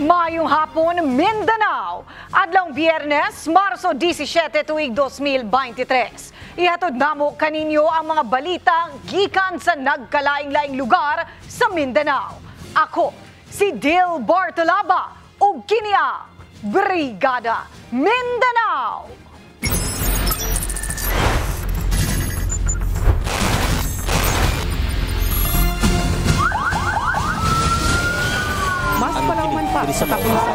Mayong hapon, Mindanao. Adlong Biyernes, Marso 17 tuig 2023. Ihatod namo kaninyo ang mga balita gikan sa nagkalaing-laing lugar sa Mindanao. Ako, si Dil Bartolaba, ug kini ang Brigada Mindanao. Mas palauman pa sa kapulisan.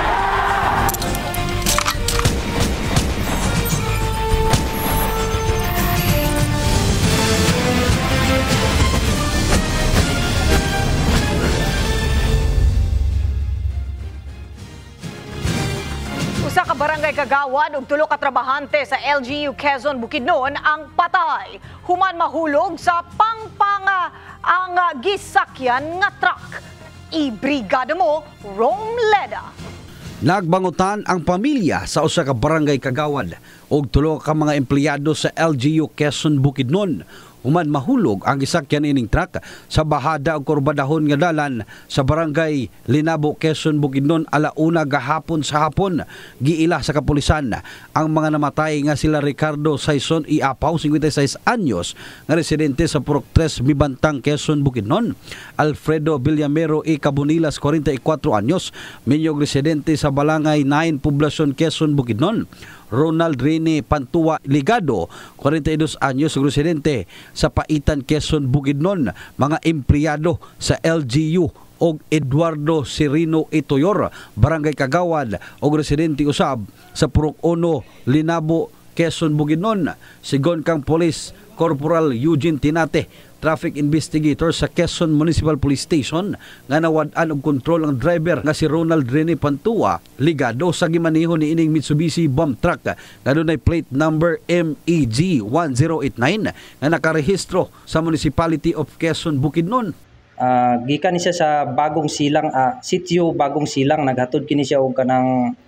Usa ka barangay kagawad ug tulo ka trabahante sa LGU Quezon Bukidnon ang patay human mahulog sa pangpanga ang gisakyan nga truck. I-brigada mo, Romleda. Nagbangutan ang pamilya sa usa ka barangay kagawad ug tulo ka mga empleyado sa LGU Quezon Bukidnon human mahulog ang gisakyan ining truck sa bahada ug kurbadahon nga dalan sa barangay Linabo, Quezon Bukidnon alauna gahapon sa hapon. Giila sa kapulisan ang mga namatay nga sila Ricardo Saison Iapaw, 56 anyos, nga residente sa Purok 3 Mibantang, Quezon Bukidnon. Alfredo Villamero E. Cabunilas, 44 anyos, minyog residente sa Balangay 9 Poblacion, Quezon Bukidnon. Ronald Rene Pantua Ligado, 42 anyos, residente sa Paitan, Quezon Bukidnon. Mga empleyado sa LGU og Eduardo Serino Itoyor, barangay kagawad og residente usab sa Purok 1 Linabo, Quezon Bukidnon. Sigon kang Police Corporal Eugene Tinate, traffic investigator sa Quezon Municipal Police Station, nga nawad-an og kontrol ang driver nga si Ronald Rene Pantua Ligado sa gimaneho ni ining Mitsubishi bomb truck nga dunay plate number MEG 1089 nga nakarehistro sa Municipality of Quezon Bukidnon. Gikan niya sa Bagong Silang, sitio Bagong Silang, naghatod kini siya og kanang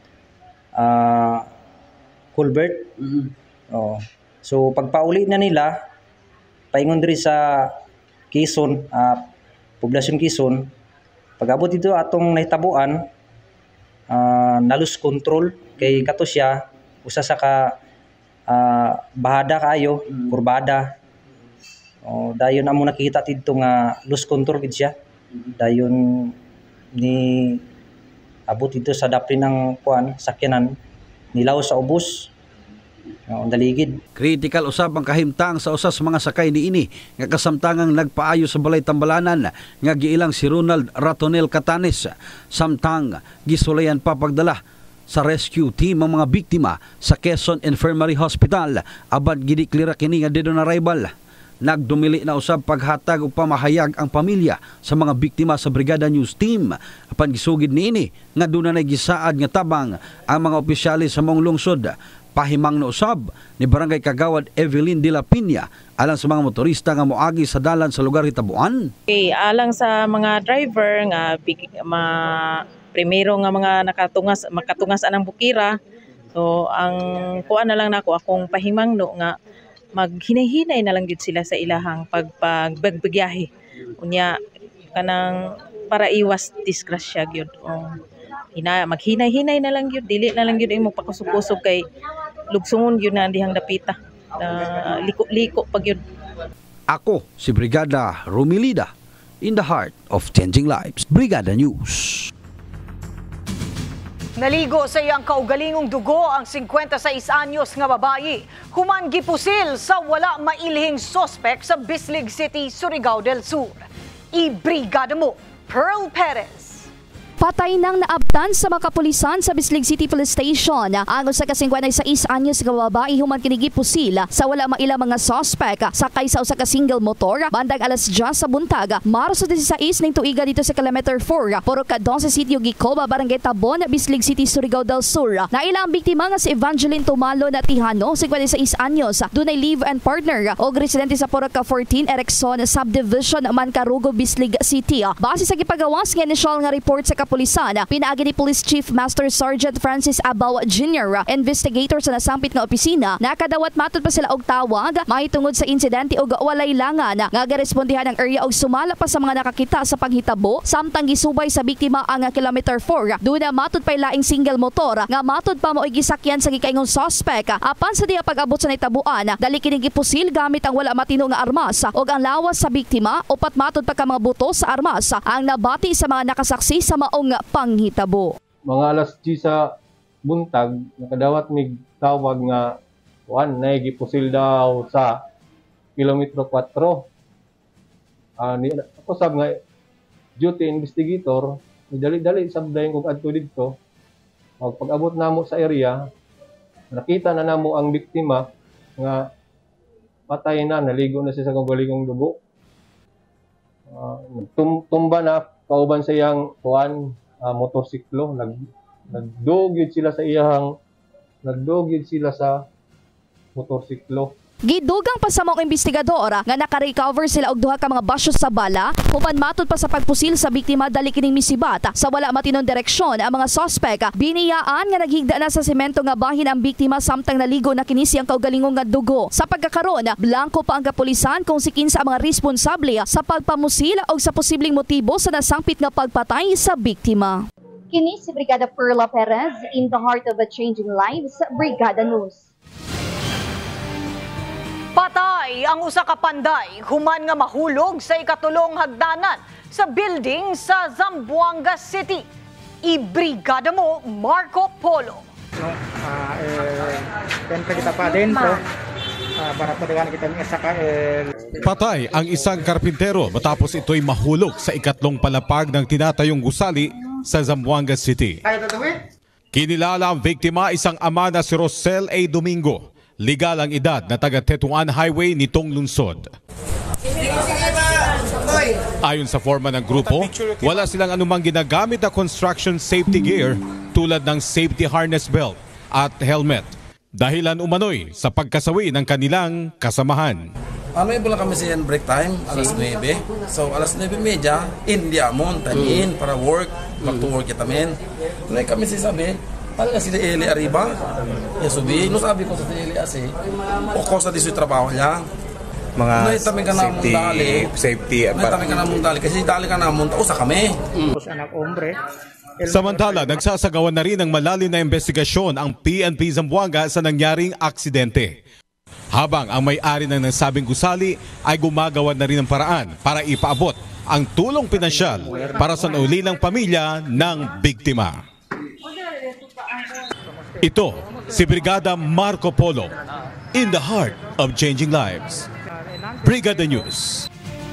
culvert. So pagpauli na nila paingon diri sa Quezon, Poblacion Quezon, pag-abot dito atong nahitabuan, na-lose control kay kato siya usa sa ka bahada kayo, kurbada. Dayon amo nakita dito nga lose control gid siya. Dayon ni abot dito sa daplin ng sakyanan, nilaw sa ubos. Daligid. Critical usab ang kahimtang sa usas mga sakay niini nga kasamtangang nagpaayo sa balay Tambalanan nga giilang si Ronald Ratonel Catanes, samtang gisulayan pa pagdala sa rescue team ang mga biktima sa Quezon Infirmary Hospital aban gideklara kini nga dead on arrival. Nagdumili na usab paghatag og pamahayag ang pamilya sa mga biktima sa Brigada News Team apan gisugid niini nga dunay gisaad nga tabang ang mga opisyales sa mong lungsod. Pahimang na usab ni Barangay Kagawad Evelyn de la Piña alang sa mga motorista nga moagi sa dalan sa lugar hitabuan. Okay, alang sa mga driver nga primero nga mga makatungas anang bukira. So ang kuan na lang nako akong pahimangno nga maghinay-hinay na lang gyud sila sa ilahang pagbagbiyahe. Unya kanang para iwas disgrasya gyud. Maghinay-hinay na lang gyud, dili na lang gyud imong pakusog-kusog kay lugsungon gyud na dihang dapita. Liko-liko pag gyud. Ako si Brigada Romilida, in the heart of changing lives. Brigada News. Naligo sa iyang kaugalingong dugo ang 56 anyos nga babayi. Human gipusil sa wala mailhing sospek sa Bislig City, Surigao del Sur. I-brigada mo, Pearl Perez. Patay nang naabtan sa mga kapulisan sa Bislig City Police Station ang usa ka 56 anyos nga babae human kini gipusil sa wala maila mga suspect sakay sa usa ka single motor bandang alas 10 sa buntag Marso 16 ning tuiga dito sa kilometer 4 Purok 12 Sitio Gicoba, Barangay Tabon, Bislig City, Surigao del Sur. Naila ang biktima nga si Evangeline Tumalo Natihano, 56 anyos, dunay live and partner og residente sa Purok 14 Erickson Subdivision, Mancarugo, Bislig City. Base sa gipagawas nga initial nga report sa kapulisan. Pinaagi ni Police Chief Master Sergeant Francis Abaw Jr., investigator sa nasampit nga opisina, nakadawat matod pa sila og tawag mahitungod sa insidente og walay langan nga garespondihan ang area og sumala pa sa mga nakakita sa panghitabo samtang gisubay sa biktima ang kilometer 4. Duna matod pa laing single motor nga matod pa mo gisakyan sa gikaingong suspect. Apan sa diha pag-abot sa nahitabuan, dali kini gipusil gamit ang wala matino nga armas og ang lawas sa biktima. Upat matod pa ka mga buto sa armas ang nabati sa mga nakasaksi sa maong panghitabo. Mga alas 10 sa buntag, nakadawat mig tawag nga na gipusil daw sa kilometro 4. Ako sab nga duty investigator, dali-dali sabdayon kog adto didto. Pag-abot namo sa area, nakita na namo ang biktima nga patay na, naligo na siya sa kabaligong dugo. Tumba na kauban sa iyang motorsiklo, nagdugid sila sa motorsiklo. Gidugang pa sa mga investigador nga naka-recover sila og duha ka mga basyo sa bala. Human matod pa sa pagpusil sa biktima, dali kining misibat sa wala matinong direksyon ang mga suspect. Biniyaan nga naghigda na sa semento nga bahin ang biktima samtang naligo na kini siyang kaugalingong nga dugo. Sa pagkakaron, blanko pa ang kapulisan kung si kinsa ang mga responsable sa pagpamusil og sa posibleng motibo sa nasangpit nga pagpatay sa biktima. Kini si Brigada Perla Perez in the heart of a changing lives, Brigada News. Patay ang usa ka panday human nga mahulog sa ikatulong hagdanan sa building sa Zamboanga City. Ibrigada mo Marco Polo. Siyempre kita pa dentro para padawan kita ng isa ka. Patay ang isang karpintero matapos ito'y mahulog sa ikatlong palapag ng tinatayong gusali sa Zamboanga City. Kinilala ang biktima, isang ama na si Rosel A. Domingo. Legal ang edad na taga Tetuan Highway nitong lungsod. Ayon sa forma ng grupo, wala silang anumang ginagamit na construction safety gear tulad ng safety harness belt at helmet. Dahilan umano'y sa pagkasawi ng kanilang kasamahan. Ano lang kami sa break time, alas 9. So alas 9:30, hindi amon, tanin para work, back to work kita men. Nung kami sabi, paano si Eli arriba? Ya subi, no sabi ko sa Eli asi. O ko sa diso trabaho niya. Mga safety at para kami kanang dali kasi dali ka namon usa kami. Anak hombre. Samantala, nagsasagawa na rin ng malalim na investigasyon ang PNP Zamboanga sa nangyaring aksidente. Habang ang may-ari ng nasabing gusali ay gumagawa na rin ng paraan para ipaabot ang tulong pinansyal para sa naulilang pamilya ng biktima. Ito si Brigada Marco Polo in the heart of changing lives. Brigada News.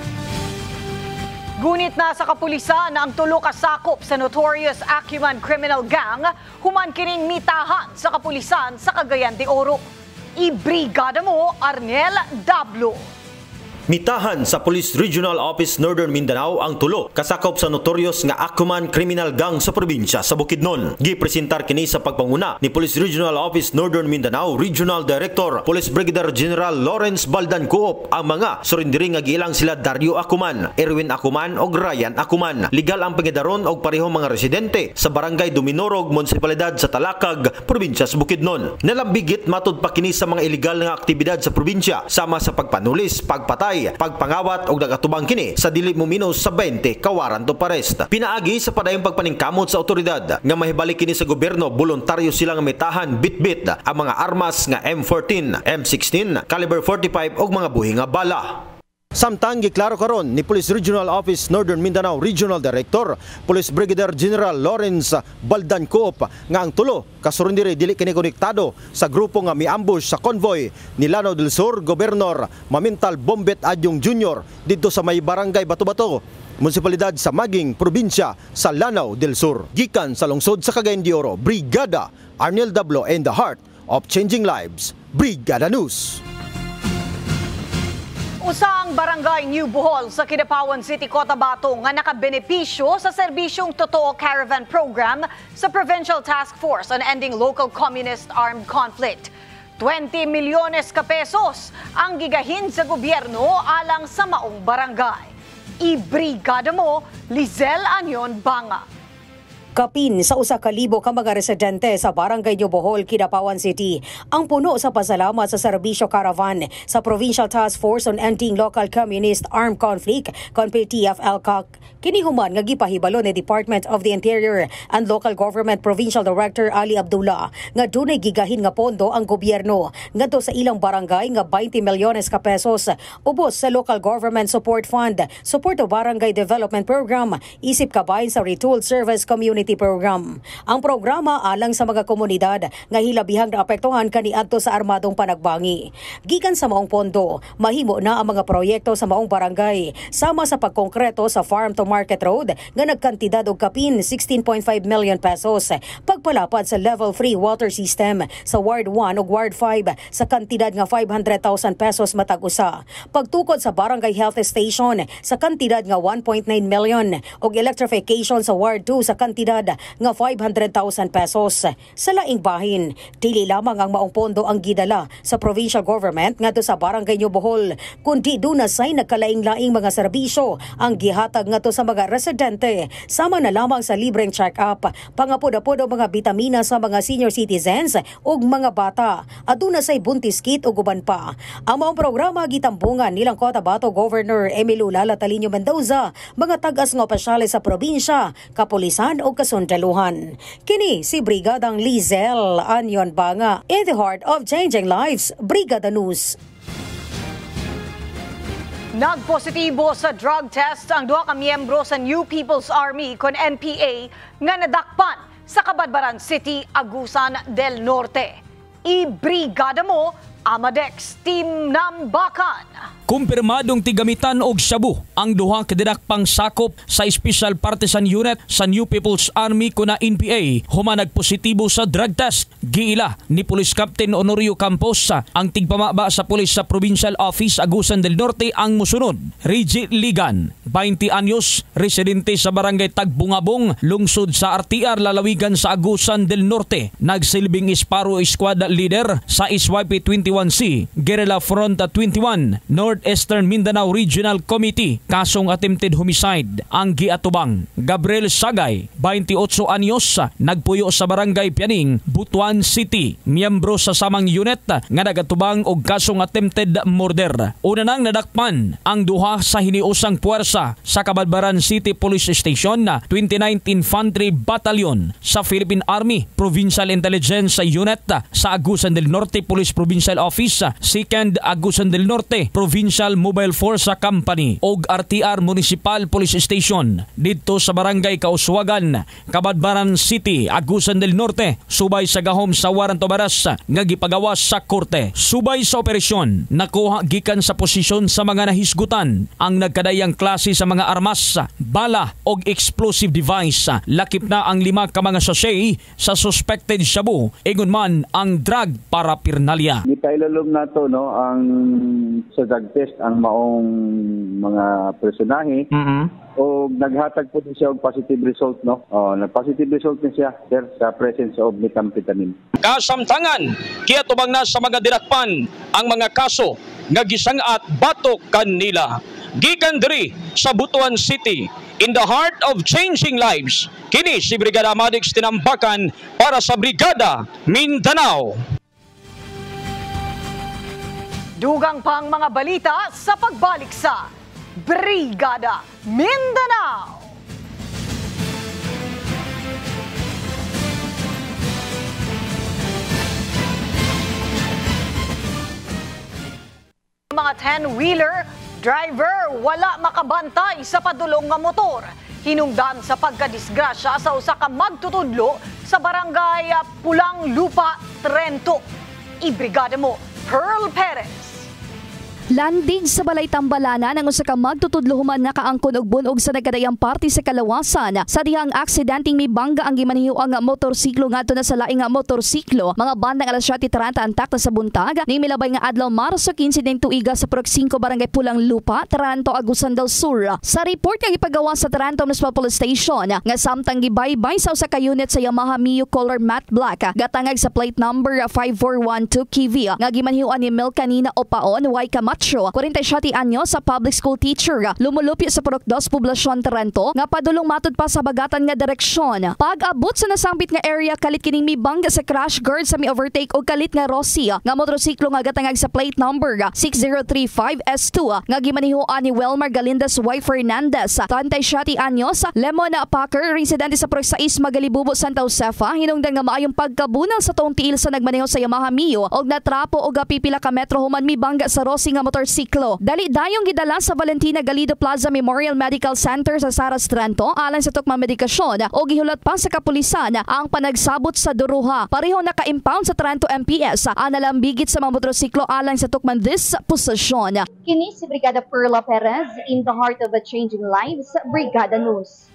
Gunit na sa kapulisan ang tulo ka sakop sa notorious Acuman criminal gang human kining mitahan sa kapulisan sa Cagayan de Oro. Ibrigada mo Arnel Dablo. Mitahan sa Police Regional Office Northern Mindanao ang tulo kasakop sa notorious nga Acuman criminal gang sa probinsya sa Bukidnon. Gipresentar kini sa pagpanguna ni Police Regional Office Northern Mindanao Regional Director Police Brigadier General Lawrence Baldan Coop ang mga surindiri nga giilang sila Dario Acuman, Erwin Acuman ug Ryan Acuman. Legal ang pangidaron og parehong mga residente sa Barangay Duminorog, Munisipalidad sa Talakag, probinsya sa Bukidnon. Nalambigit matud pa kini sa mga ilegal nga aktibidad sa probinsya sama sa pagpanulis, pagpatay, pagpangawat og nagatubang kini sa dili muminos sa 20 ka warrant of arrest. Pinaagi sa padayong pagpaningkamot sa otoridad nga mahibalik kini sa gobyerno, voluntaryo silang mitahan bitbit ang mga armas nga M14, M16, caliber 45 og mga buhi nga bala. Samtang giklaro karon ni Police Regional Office Northern Mindanao Regional Director Police Brigadier General Lawrence Baldan Coop nga ang tulo kasurundiri dili kini konektado sa grupo nga miambush sa convoy ni Lanao del Sur Gobernador Mamintal Bombet Adyong Jr. didto sa may Barangay Bato-Bato, Munisipalidad sa Maging, Probinsya sa Lanao del Sur. Gikan sa lungsod sa Cagayan de Oro, Brigada Arnel Dablo in the heart of changing lives. Brigada News. Usang barangay New Bohol sa Kidapawan City, Cotabato nga nakabenepisyo sa serbisyong Totoo Caravan Program sa Provincial Task Force on Ending Local Communist Armed Conflict. 20 milyones ka pesos ang gigahin sa gobyerno alang sa maong barangay. Ibrigada mo, Lizel Anyon Banga. Kapin sa usa ka libo ka mga residente sa Barangay New Bohol, Kidapawan City ang puno sa pasalamat sa serbisyo caravan sa Provincial Task Force on Ending Local Communist Armed Conflict (PTF-LCOC). Kini human nga gipahibalo ni Department of the Interior and Local Government Provincial Director Ali Abdullah nga dunay gigahin nga pondo ang gobyerno ngadto sa ilang barangay nga 20 milyones ka pesos ubos sa Local Government Support Fund, Support to Barangay Development Program, isip kabahin sa Retooled Service Community Program. Ang programa alang sa mga komunidad nga hilabihang naapektuhan kaniadto sa armadong panagbangi. Gikan sa maong pondo, mahimo na ang mga proyekto sa maong barangay sama sa pagkongkreto sa Farm to Market Road nga nagkantidad og kapin 16.5 million pesos, pagpalapad sa level 3 water system sa Ward 1 ug Ward 5 sa kantidad nga 500,000 pesos matag usa, pagtukod sa Barangay Health Station sa kantidad nga 1.9 million ug electrification sa Ward 2 sa kantidad nga 500,000 pesos. Sa laing bahin, dili lamang ang maong pondo ang gidala sa provincial government ngadto sa Barangay New Bohol, kundi dunasay nagkalaing-laing mga serbisyo ang gihatag ngadto sa mga residente, sama na lamang sa libreng check-up, pangapod-apod o mga bitamina sa mga senior citizens ug mga bata, aduna say buntis kit ug uban pa. Ang maong programa gitambungan nilang Cotabato Governor Emilio Lala Talinio Mendoza, mga tag-as nga opisyales sa probinsya, kapulisan o kasundaluhan. Kini si Brigadang Lizel Anyon Banga, in the heart of changing lives, Brigada News. Nagpositibo sa drug test ang duha ka miyembro sa New People's Army kon NPA nga nadakpan sa Cabadbaran City, Agusan del Norte. Ibrigada mo, Amadex Team Nambakan. Kumpirmadong tigamitan og shabu ang duha ka dinakpang sakop sa Special Partisan Unit sa New People's Army kuna NPA human nagpositibo sa drug test. Giila ni Police Captain Honorio Campos ang tigpamaba sa pulis sa Provincial Office Agusan del Norte ang musunod. Reggie Ligan, 20 anyos, residente sa Barangay Tagbungabong, lungsod sa RTR lalawigan sa Agusan del Norte. Nagsilbing Sparrow Squad leader sa SYP-21C, Guerrilla Front 21, Northeastern Mindanao Regional Committee, kasong attempted homicide ang giatubang. Gabriel Sagay, 28 anyos, nagpuyo sa Barangay Pianing, Butuan City, miyembro sa samang unit nga nagatubang og kasong attempted murder. Una nang nadakpan ang duha sa hiniusang puwersa sa Cabadbaran City Police Station, 29th Infantry Battalion sa Philippine Army Provincial Intelligence Unit sa Agusan del Norte Police Provincial Office, 2nd Agusan del Norte Provincial Mobile Force Company ug RTR Municipal Police Station didto sa Barangay Kauswagan, Cabadbaran City, Agusan del Norte, subay sa gahom sa warrant of arrest nga gipagawas sa korte. Subay sa operasyon, nakuha gikan sa posisyon sa mga nahisgutan ang nagkadayang klase sa mga armas, bala ug explosive device. Lakip na ang 5 ka mga sachet sa suspected shabu, ingon man ang drug paraphernalia. Ipailalom na to ang sa drug test ang maong mga personahe o naghatag po din siya og positive result nag-positive result din siya sir sa presence of methamphetamine. Kasamtangan kiatubang na sa mga dinakpan ang mga kaso nga gisangat batok kanila. Gikan diri sa Butuan City, in the heart of changing lives, kini si Brigada Amadex Tinambakan para sa Brigada Mindanao. Dugang pang mga balita sa pagbalik sa Brigada Mindanao. Mga 10-wheeler driver wala makabantay sa padulong nga motor. Hinungdan sa pagkadisgrasya sa usa ka magtutudlo sa Barangay Pulang Lupa, Trento. Ibrigada mo, Pearl Perez. Landig sa balay Tambalana ng usa ka magtutudlo human nakaangkon og bunog sa nagkadayang parte sa kalawasan. Sa dihang aksidenteng may bangga ang gimaniho ang motorsiklo ngadto na sa laing nga motorsiklo. Mga bandang alas 7:30 antak na sa buntag ni milabay nga adlaw Marso 15 ning tuiga sa Purok 5 Barangay Pulang Lupa, Taranto, Agusan del Sur. Sa report nga ipagawa sa Taranto Municipal Police Station nga samtang gibaybay sa usa ka unit sa Yamaha Mio color matte black gatangag sa plate number 5412 KV nga gimanihoan ni Mel kanina o paon way kamat 47 anyos sa public school teacher. Lumulupyo sa Purok 2 Poblasyon Taranto nga padulong matud pa sa bagatan nga direksyon. Pag-abot sa nasambit nga area kalit kining mibangga sa crash guard sa mi-overtake og kalit nga Rossi nga motorsiklo nga gatangag sa plate number 6035 S2 nga gimanihoan ni Welmar Galindas Y. Fernandez, 37 anyos, Lemon Packer, residente sa Purok 6 Magalibubo, Santa Josefa, hinungdan nga maayong pagkabunal sa tuong tiil sa nagmaneho sa Yamaha Mio og natrapo og pipila ka metro human mibangga sa Rossi nga motorsiklo. Dali dayong gidala sa Valentina Galido Plaza Memorial Medical Center sa Saras, Taranto alang sa tukmang medikasyon o gihulat pa sa kapulisan ang panagsabot sa duruha. Pareho naka-impound sa Taranto MPS ang nalambigit sa mga motorsiklo alang sa tukmang disposisyon. Kini si Brigada Perla Perez in the heart of a changing lives, Brigada News.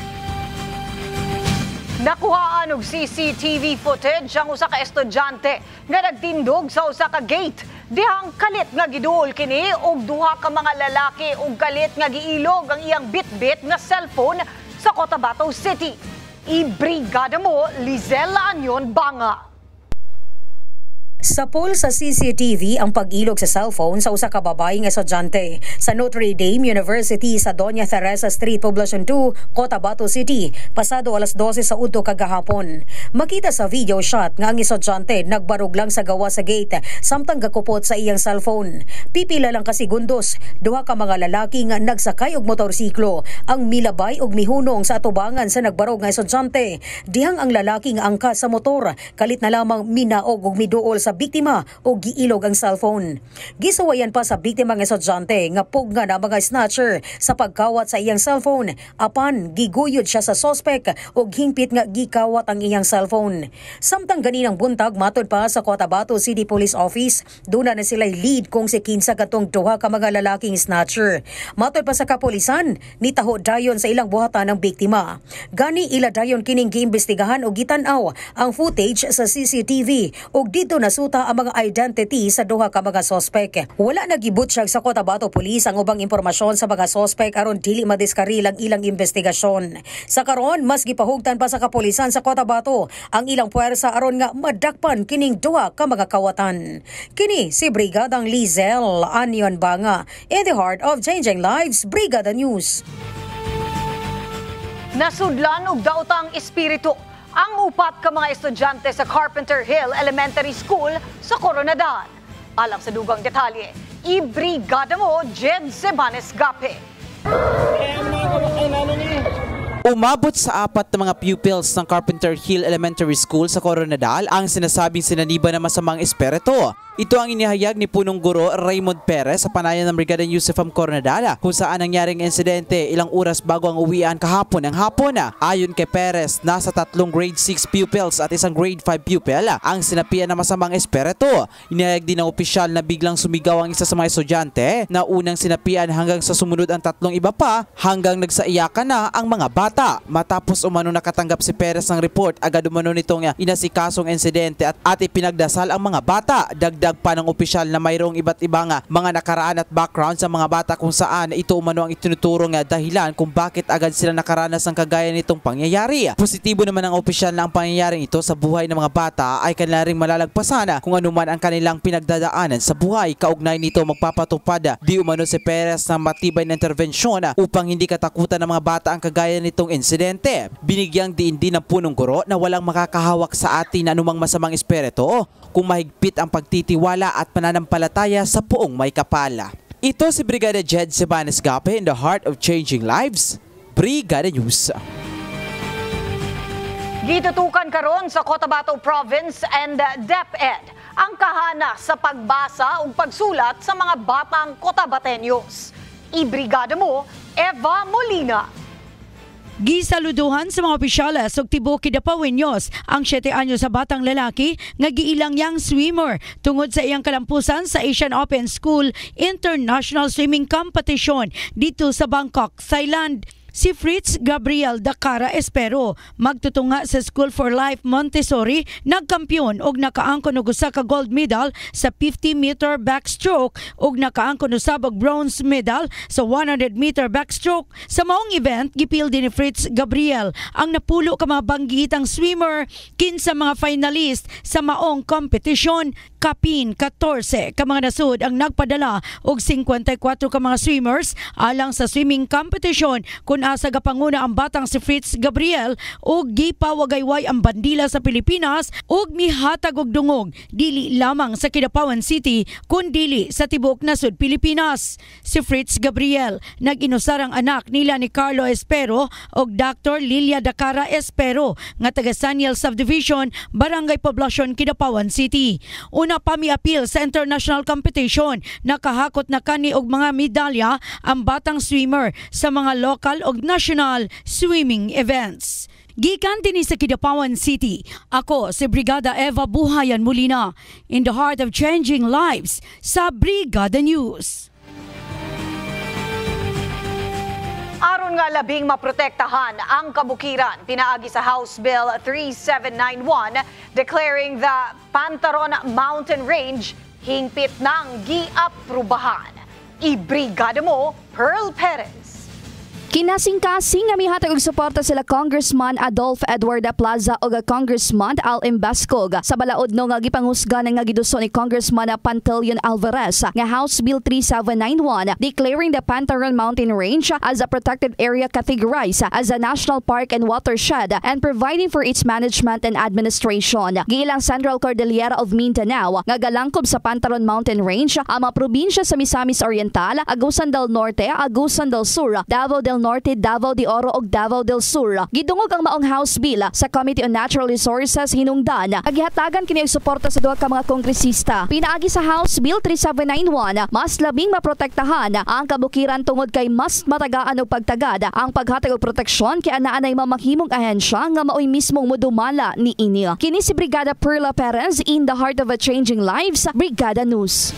Nakuhaan og CCTV footage ang usa ka estudyante nga nagtindog sa usa ka gate. Dihang kalit nga giduol kini og duha ka mga lalaki og kalit nga giilog ang iyang bitbit nga cellphone sa Cotabato City. Ibrigada mo, Lizelle Anyon Banga. Sa poll sa CCTV ang pag-ilog sa cellphone sa usa ka babaeng estudyante sa Notre Dame University sa Doña Teresa Street, Poblacion 2, Cotabato City, pasado alas 12 sa udto kagahapon. Makita sa video shot nga ang estudyante nagbarog lang sa gawa sa gate samtang gakupot sa iyang cellphone. Pipila lang ka segundos, duha ka mga lalaki nga nagsakay og motorsiklo ang milabay og mihunong sa atubangan sa nagbarog nga estudyante. Dihang ang lalaki nga angkas sa motor kalit na lamang minaog og miduol sa biktima o giilog ang cellphone. Gisuwayan pa sa biktima ng estudyante nga pugna na mga snatcher sa pagkawat sa iyang cellphone apan giguyod siya sa suspect o hingpit nga gikawat ang iyang cellphone. Samtang ganinang buntag matud pa sa Cotabato City Police Office, duna na sila'y lead kung si kinsa katong duha ka mga lalaking snatcher. Matud pa sa kapulisan, nitaho dayon sa ilang buhatan ng biktima. Gani ila dayon kining giimbestigahan o gitan-aw ang footage sa CCTV o dito na ang mga identity sa duha ka mga sospek. Wala nagibutsyag sa Cotabato Police ang ubang impormasyon sa mga sospek aron dili madiskaril ang ilang investigasyon. Sa karon, mas gipahugtan pa sa kapulisan sa Cotabato ang ilang puwersa aron nga madakpan kining duha ka mga kawatan. Kini si Brigadang Lizelle Anyon Banga in the heart of changing lives, Brigada News. Nasudlan og daotang espiritu ang upat ka mga estudyante sa Carpenter Hill Elementary School sa Coronadal. Alang sa dugang detalye, ibrigada mo, Jed Sebanes Gape. Umabot sa 4 na mga pupils ng Carpenter Hill Elementary School sa Coronadal ang sinasabing sinaniba ng masamang espiritu. Ito ang inihayag ni punong guro Raymond Perez sa panayan ng Brigada News FM Coronadal kung saan nangyaring insidente ilang oras bago ang uwian kahapon ng hapon. Ayon kay Perez, nasa 3 grade 6 pupils at isang grade 5 pupil ang sinapian ng masamang espiritu. Inihayag din ng opisyal na biglang sumigaw ang isa sa mga estudyante na unang sinapian hanggang sa sumunod ang 3 iba pa hanggang nagsaiyakan na ang mga bata. Matapos umano nakatanggap si Perez ng report, agad umano nitong inasikasong insidente at ipinagdasal ang mga bata. Dagdag pa ng opisyal na mayroong iba't ibang mga nakaraan at background sa mga bata kung saan ito umano ang itinuturong dahilan kung bakit agad sila nakaranas ng kagaya nitong pangyayari. Positibo naman ang opisyal na ang pangyayaring ito sa buhay ng mga bata ay kanila ring malalagpasan kung anuman ang kanilang pinagdadaanan sa buhay. Kaugnay nito magpapatupad di umano si Perez ng matibay na intervensyon upang hindi katakutan ng mga bata ang kagaya nitong insidente. Binigyang diin din ng punong guro na walang makakahawak sa atin na anumang masamang espiritu kung mahigpit ang pagtitiwala at pananampalataya sa poong may kapala. Ito si Brigada Jed Sebanes Gape in the heart of changing lives, Brigada News. Gitutukan karon sa Cotabato Province and DepEd ang kahana sa pagbasa ug pagsulat sa mga batang Cotabateños. Ibrigada mo, Eva Molina. Gisaluduhan sa mga opisyales ug tibuok Kidapaweños ang 7 anyos sa batang lalaki nga giilang yang swimmer tungod sa iyang kalampusan sa Asian Open School International Swimming Competition dito sa Bangkok, Thailand. Si Fritz Gabriel Dakara Espero magtutunga sa School for Life Montessori nagkampiyon og nakaangkon og usa ka gold medal sa 50-meter backstroke og nakaangkon usab og bronze medal sa 100-meter backstroke. Sa maong event gipil din ni Fritz Gabriel ang napulo ka mga banggitang swimmer kinsa mga finalist sa maong kompetisyon. Kapin 14 ka mga nasud ang nagpadala og 54 ka mga swimmers alang sa swimming competition kun asa gapanguna ang batang si Fritz Gabriel ug gipawagayway ang bandila sa Pilipinas ug mihatag og dungog dili lamang sa Kidapawan City kundi sa tibuok nasud Pilipinas. Si Fritz Gabriel nag-inusar ang anak nila ni Carlo Espero ug Dr. Lilia Dacara Espero nga taga Saniel Subdivision, Barangay Poblacion, Kidapawan City. Una pa mi-appeal sa international competition, nakahakot na kani og mga medalya ang batang swimmer sa mga local ug national swimming events. Gikan din sa Kidapawan City, ako si Brigada Eva Buhayan Molina, in the heart of changing lives sa Brigada News. Aron nga labing maprotektahan ang kabukiran, pinaagi sa House Bill 3791 declaring the Pantaron Mountain Range hingpit ng giaprubahan. Ibrigada mo, Pearl Perez. Kinasing-kasing nga mihatag og suporta sila Congressman Adolfo Eduardo Plaza ug Congressman Al Imbascog sa balaod no nga gipanghusganan nga giduso ni Congressman Pantaleon Alvarez nga House Bill 3791 declaring the Pantaron Mountain Range as a protected area categorized as a national park and watershed and providing for its management and administration. Giilang Central Cordillera of Mindanao nga galangkob sa Pantaron Mountain Range ang mga probinsya sa Misamis Oriental, Agusan del Norte, Agusan del Sur, Davao del Norte, Davao de Oro ug Davao del Sur. Gidungog ang maong House Bill sa Committee on Natural Resources hinungdan. Agihatagan kini og suporta sa duha ka mga kongresista. Pinaagi sa House Bill 3791, mas labing maprotektahan ang kabukiran tungod kay mas matagaan og pagtagad ang paghatag og proteksyon kay anaanay mamahimong ahensya nga maoy mismong modumala ni ini. Kini si Brigada Perla Perez in the heart of a changing lives, Brigada News.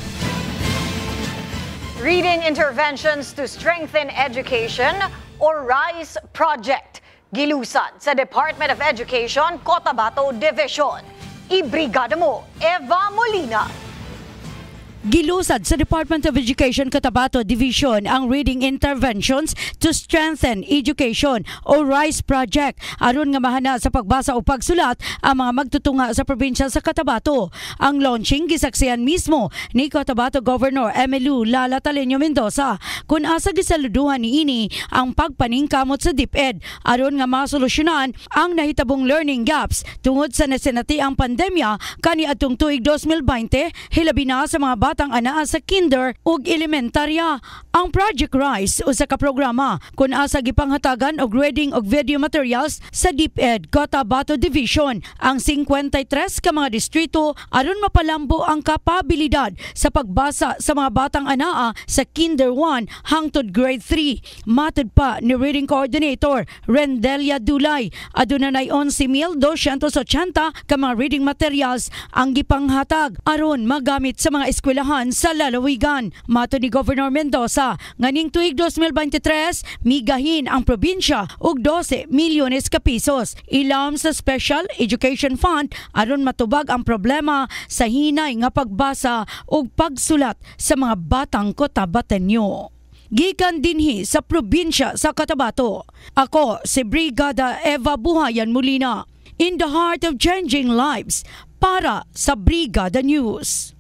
Reading interventions to strengthen education or RISE project. Gilusan sa Department of Education, Cotabato Division. Ibrigada mo, Eva Molina. Gilusad sa Department of Education Cotabato Division ang Reading Interventions to Strengthen Education o RISE project aron nga mahana sa pagbasa o pagsulat ang mga magtutunga sa probinsya sa Cotabato. Ang launching gisaksihan mismo ni Cotabato Governor Emilu Lala Taleño Mendoza kun asa gisaluduhan niini ang pagpaningkamot sa DepEd aron nga masolusyonan ang nahitabong learning gaps tungod sa nasinati ang pandemya kaniadtong tuig 2020 hilabi na sa mga batang anaa sa kinder ug elementarya. Ang Project RISE usa ka programa kun asa gipanghatagan og reading og video materials sa DepEd Cotabato Division ang 53 ka mga distrito aron mapalambo ang kapabilidad sa pagbasa sa mga batang anaa sa kinder 1 hangtod grade 3. Matud pa ni Reading Coordinator Rendelia Dulay, adunay 11,280 ka mga reading materials ang gipanghatag aron magamit sa mga eskwelahan sa lalawigan. Matud ni Governor Mendoza, nganing tuig 2023, migahin ang probinsya og 12 milyones ka pisos ilam sa Special Education Fund aron matubag ang problema sa hinay nga pagbasa ug pagsulat sa mga batang Cotabateño. Gikan dinhi sa probinsya sa Cotabato, ako si Brigada Eva Buhayan Molina, in the heart of changing lives para sa Brigada News.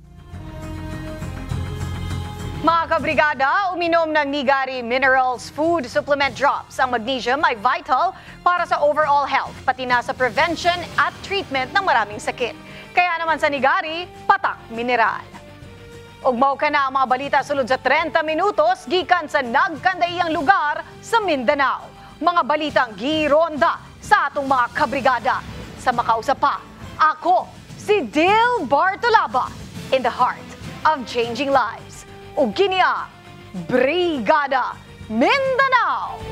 Mga kabrigada, uminom ng Nigari Minerals Food Supplement Drops. Ang magnesium ay vital para sa overall health, pati na sa prevention at treatment ng maraming sakit. Kaya naman sa Nigari, patak mineral. Ugmaw ka na ang mga balita sulod sa 30 minutos, gikan sa nagkandaiyang lugar sa Mindanao. Mga balitang gironda sa atong mga kabrigada. Sa makausap pa, ako si Dil Bartolaba, in the heart of changing lives. O Brigada Mindanao.